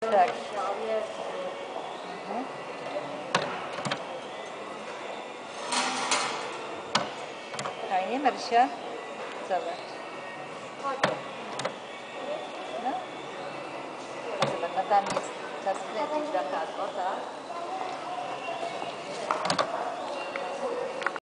Tak. Fajnie, Marysia? Zobacz. No. Zobacz, a tam jest, czas kręcić zakaz, o tak.